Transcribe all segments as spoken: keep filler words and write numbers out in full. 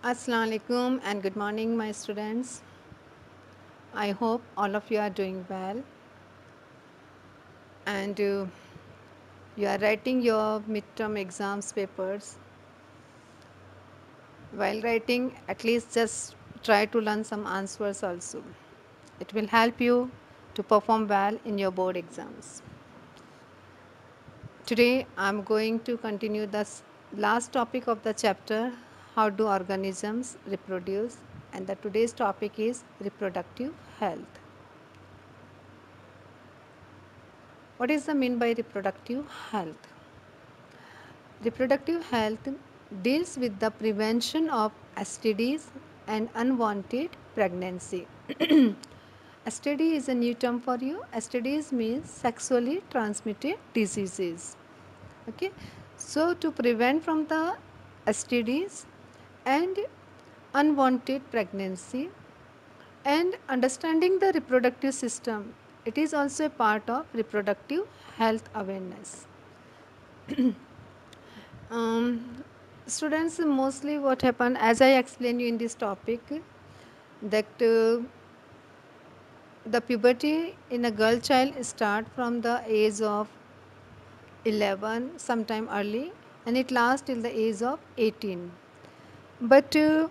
Assalamu alaikum and good morning, my students. I hope all of you are doing well and uh, you are writing your midterm exams papers. While writing, at least just try to learn some answers also. It will help you to perform well in your board exams. Today, I am going to continue the s- last topic of the chapter, how do organisms reproduce, and the today's topic is reproductive health. What is the mean by reproductive health? Reproductive health deals with the prevention of S T Ds and unwanted pregnancy. S T D is a new term for you. S T Ds means sexually transmitted diseases. Okay, so to prevent from the S T Ds and unwanted pregnancy and understanding the reproductive system, it is also a part of reproductive health awareness. Um, Students, mostly what happen, as I explained you in this topic, that uh, the puberty in a girl child start from the age of eleven, sometime early, and it lasts till the age of eighteen. But uh,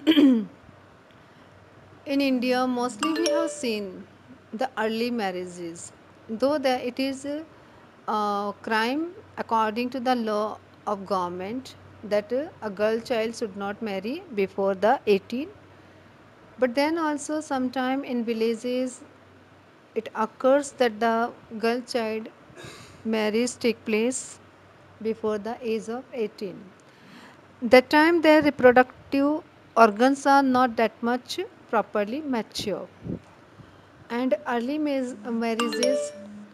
in India, mostly we have seen the early marriages, though that it is a uh, crime according to the law of government that uh, a girl child should not marry before the eighteen. But then also sometime in villages it occurs that the girl child marriage take place before the age of eighteen. That time their reproductive organs are not that much properly mature, and early marriages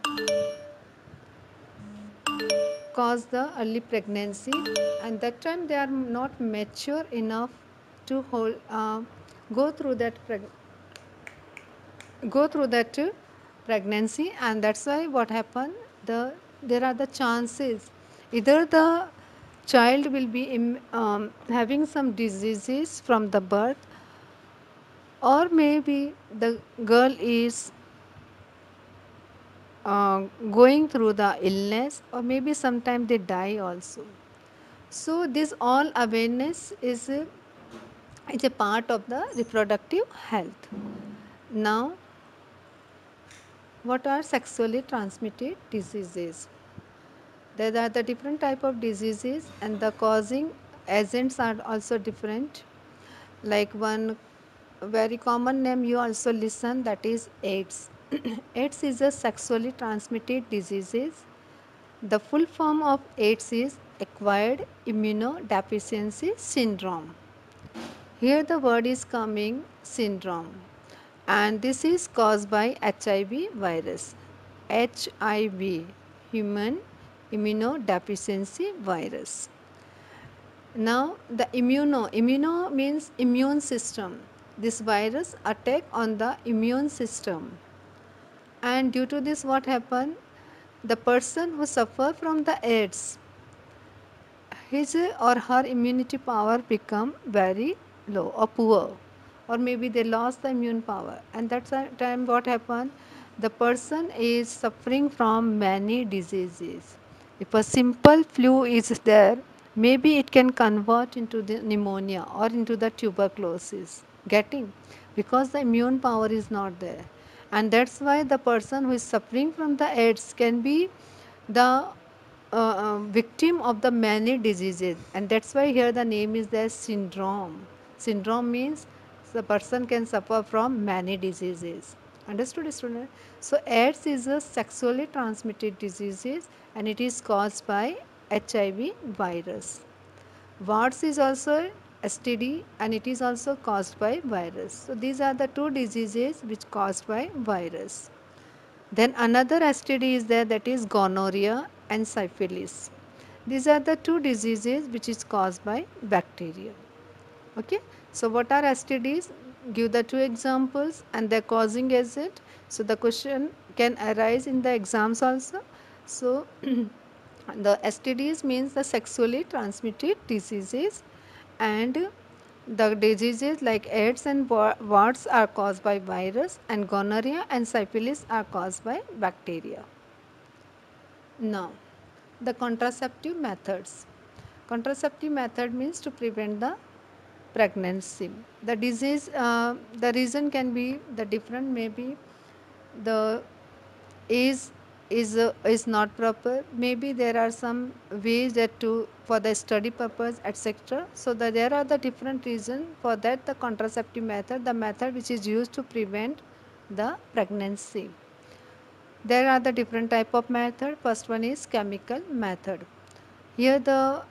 cause the early pregnancy, and that time they are not mature enough to hold uh, go through that preg- go through that uh, pregnancy, and that's why what happened, the there are the chances either the child will be im, um, having some diseases from the birth, or maybe the girl is uh, going through the illness, or maybe sometime they die also. So this all awareness is a, is a part of the reproductive health. Now, what are sexually transmitted diseases? There are the different type of diseases, and the causing agents are also different. Like one very common name you also listen, that is AIDS. AIDS is a sexually transmitted diseases. The full form of AIDS is acquired immunodeficiency syndrome. Here the word is coming syndrome, and this is caused by H I V virus. H I V, human immunodeficiency virus. Now the immuno, immuno means immune system. This virus attack on the immune system, and due to this what happen, the person who suffer from the AIDS, his or her immunity power become very low or poor, or maybe they lost the immune power, and that's the time what happen, the person is suffering from many diseases. If a simple flu is there, maybe it can convert into the pneumonia or into the tuberculosis, getting, because the immune power is not there. And that's why the person who is suffering from the AIDS can be the uh, uh, victim of the many diseases, and that's why here the name is the syndrome. Syndrome means the person can suffer from many diseases. Understood, student? So AIDS is a sexually transmitted diseases, and it is caused by H I V virus. Warts is also S T D, and it is also caused by virus. So these are the two diseases which caused by virus. Then another S T D is there, that is gonorrhea and syphilis. These are the two diseases which is caused by bacteria. Okay. So what are S T Ds? Give the two examples and their causing agent. So the question can arise in the exams also. So the S T Ds means the sexually transmitted diseases, and The diseases like AIDS and wa- warts are caused by virus, and gonorrhea and syphilis are caused by bacteria. Now, the contraceptive methods. Contraceptive method means to prevent the pregnancy. The disease, uh, the reason can be the different, maybe the age is uh, is not proper. Maybe there are some ways that to for the study purpose, et cetera. So the, there are the different reasons for that. The contraceptive method, the method which is used to prevent the pregnancy. There are the different type of method. First one is chemical method. Here the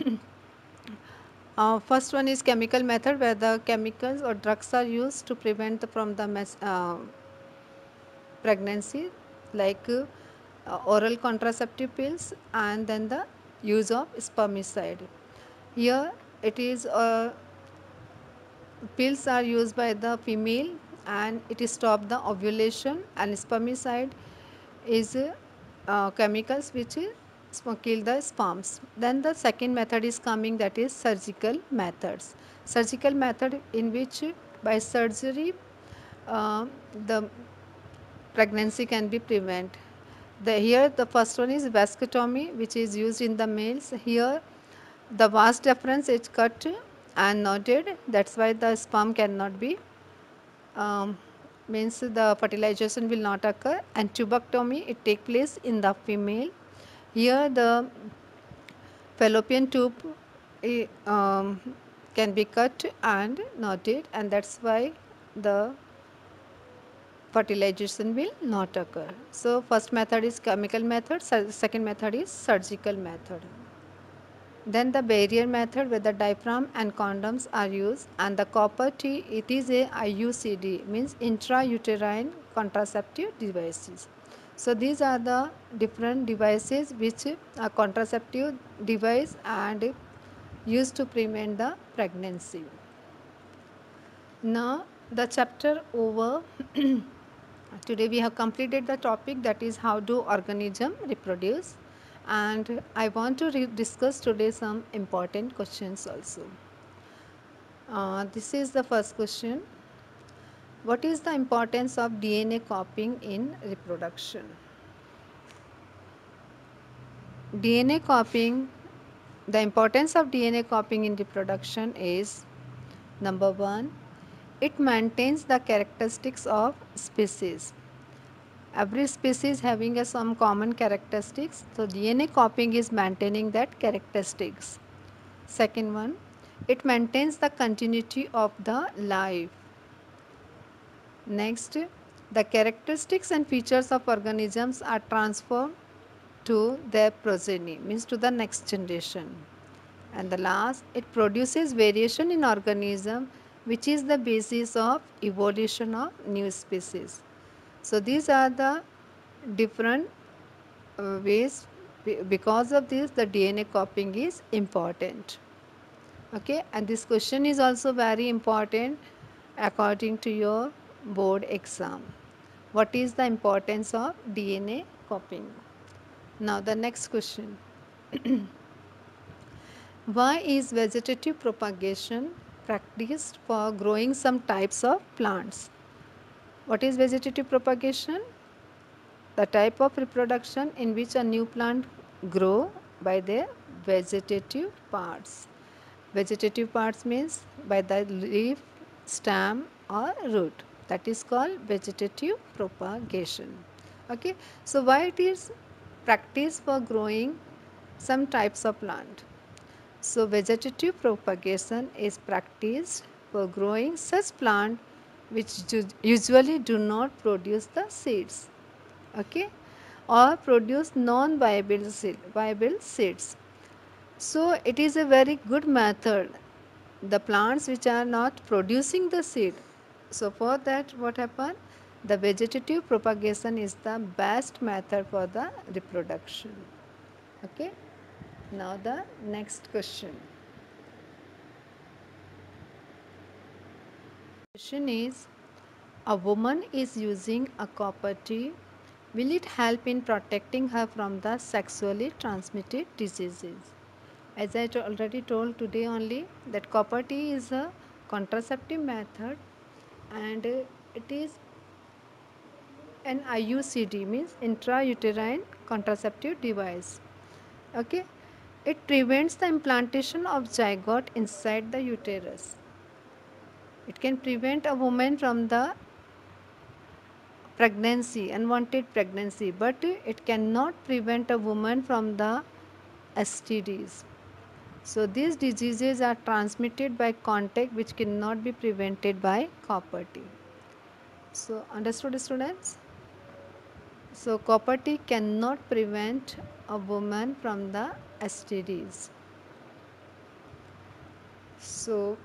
uh, first one is chemical method, where the chemicals or drugs are used to prevent the, from the mes- uh, pregnancy, like uh, uh, oral contraceptive pills, and then the use of spermicide. Here it is uh, pills are used by the female, and it is stop the ovulation, and spermicide is uh, uh, chemicals which is sp- kill the sperms. Then the second method is coming, that is surgical methods. Surgical method in which by surgery uh, the pregnancy can be prevented. The, here the first one is vasectomy, which is used in the males. Here the vas deferens is cut and knotted. That's why the sperm cannot be um, means the fertilization will not occur. And tubectomy, it take place in the female. Here the fallopian tube eh, um, can be cut and knotted, and that's why the fertilization will not occur. So first method is chemical method, second method is surgical method. Then the barrier method, where the diaphragm and condoms are used, and the copper T, it is a I U C D, means intrauterine contraceptive devices. So these are the different devices which are contraceptive device and used to prevent the pregnancy. Now the chapter over. Today we have completed the topic, that is how do organism reproduce, and I want to re- discuss today some important questions also. Uh, this is the first question. What is the importance of D N A copying in reproduction? D N A copying, the importance of D N A copying in reproduction is: number one, it maintains the characteristics of species. Every species having a some common characteristics, so D N A copying is maintaining that characteristics. Second one, it maintains the continuity of the life. Next, the characteristics and features of organisms are transferred to their progeny, means to the next generation. And the last, it produces variation in organism, which is the basis of evolution of new species. So these are the different uh, ways. Because of this, the D N A copying is important. Okay, and this question is also very important according to your board exam. What is the importance of D N A copying? Now the next question. Why is vegetative propagation practiced for growing some types of plants? What is vegetative propagation? The type of reproduction in which a new plant grow by their vegetative parts. Vegetative parts means by the leaf, stem or root. That is called vegetative propagation. Okay. So why it is practiced for growing some types of plant? So vegetative propagation is practiced for growing such plant which usually do not produce the seeds, okay, or produce non viable seed, viable seeds. So it is a very good method. The plants which are not producing the seed, so for that what happen? The vegetative propagation is the best method for the reproduction. Okay. Now the next question. Question is, a woman is using a copper T. Will it help in protecting her from the sexually transmitted diseases? As I already told today only, that copper T is a contraceptive method, and uh, it is an I U C D, means intrauterine contraceptive device. Okay, it prevents the implantation of zygote inside the uterus. It can prevent a woman from the pregnancy, unwanted pregnancy, but it cannot prevent a woman from the S T Ds. So these diseases are transmitted by contact, which cannot be prevented by copper T. So understood, students? So copper T cannot prevent a woman from the S T Ds. So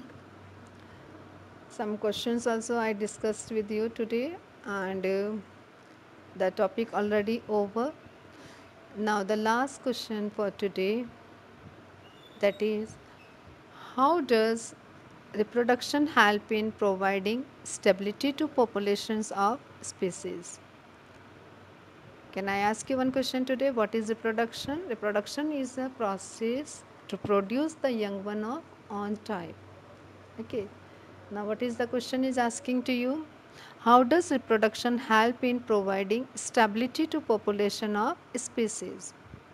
some questions also I discussed with you today, and uh, the topic already over. Now the last question for today, that is, how does reproduction help in providing stability to populations of species? Can I ask you one question today? What is reproduction? Reproduction is a process to produce the young one of on type. Okay. Now what is the question is asking to you? How does reproduction help in providing stability to population of species?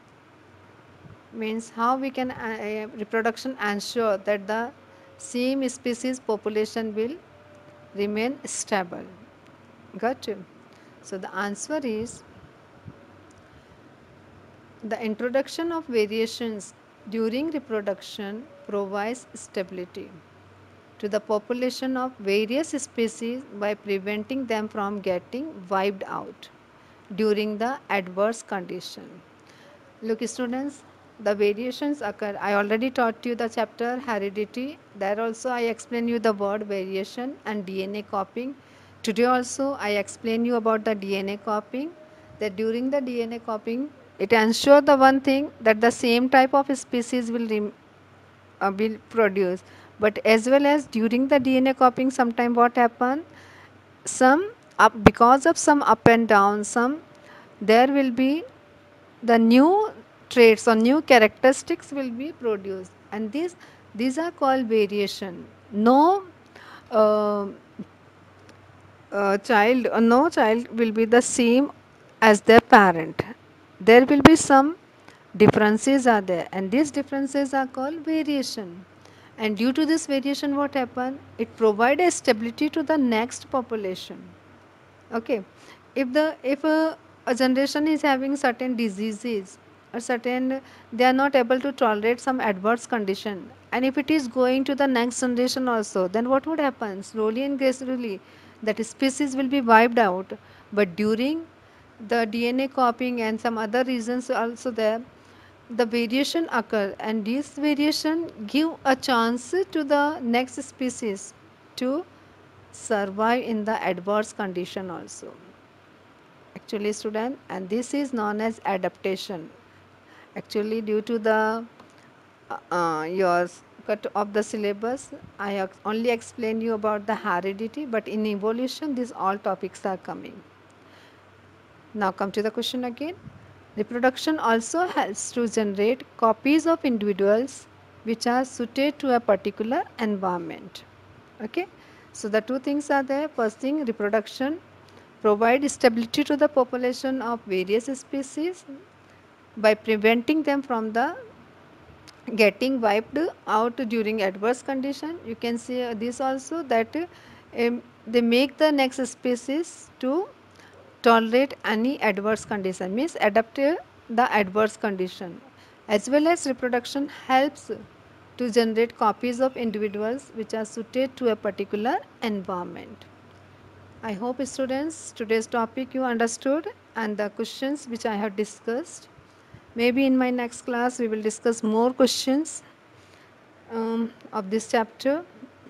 Means how we can uh, uh, reproduction ensure that the same species population will remain stable. Got you? So the answer is the introduction of variations during reproduction provides stability to the population of various species by preventing them from getting wiped out during the adverse condition. Look students, the variations occur. I already taught you the chapter heredity. There also I explain you the word variation and D N A copying. Today also I explain you about the D N A copying, that during the D N A copying it ensures the one thing, that the same type of species will rem- uh, will produce, but as well as during the D N A copying sometime what happen, some up because of some up and down, some there will be the new traits or new characteristics will be produced, and these these are called variation. No uh, uh, child uh, no child will be the same as their parent. There will be some differences are there, and these differences are called variation. And due to this variation what happen, it provide a stability to the next population. Okay, if the if a, a generation is having certain diseases or certain, they are not able to tolerate some adverse condition, and if it is going to the next generation also, then what would happen? Slowly and gradually that species will be wiped out. But during the D N A copying and some other reasons also there, the variation occur, and this variation give a chance to the next species to survive in the adverse condition also. Actually student, and this is known as adaptation. Actually due to the uh, uh, your cut of the syllabus, I have only explained you about the heredity, but in evolution these all topics are coming. Now come to the question again. Reproduction also helps to generate copies of individuals which are suited to a particular environment. Okay, so the two things are there. First thing, reproduction provide stability to the population of various species by preventing them from the getting wiped out during adverse condition. You can see uh, this also, that uh, um, they make the next species to tolerate any adverse condition, means adapt uh, the adverse condition. As well as reproduction helps to generate copies of individuals which are suited to a particular environment. I hope students today's topic you understood, and the questions which I have discussed. Maybe in my next class we will discuss more questions um, of this chapter.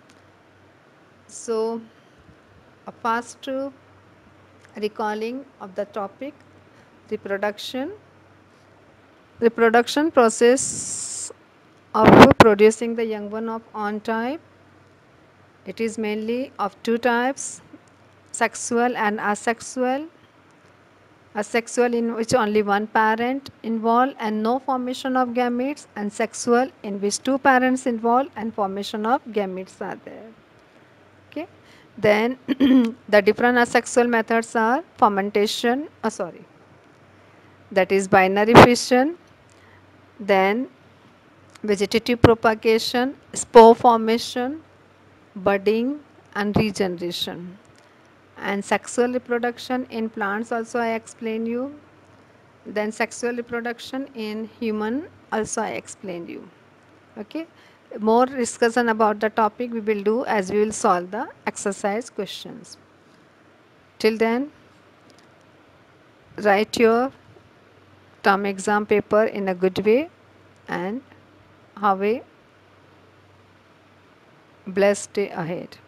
So a fast uh, recalling of the topic, reproduction. Reproduction process of producing the young one of on type. It is mainly of two types, sexual and asexual. asexual in which only one parent involved and no formation of gametes, and sexual in which two parents involved and formation of gametes are there. Okay. Then the different asexual methods are fermentation, oh sorry, that is binary fission, then vegetative propagation, spore formation, budding and regeneration. And sexual reproduction in plants also I explain you. Then sexual reproduction in human also I explained you. Okay. More discussion about the topic we will do as we will solve the exercise questions. Till then, write your term exam paper in a good way and have a blessed day ahead.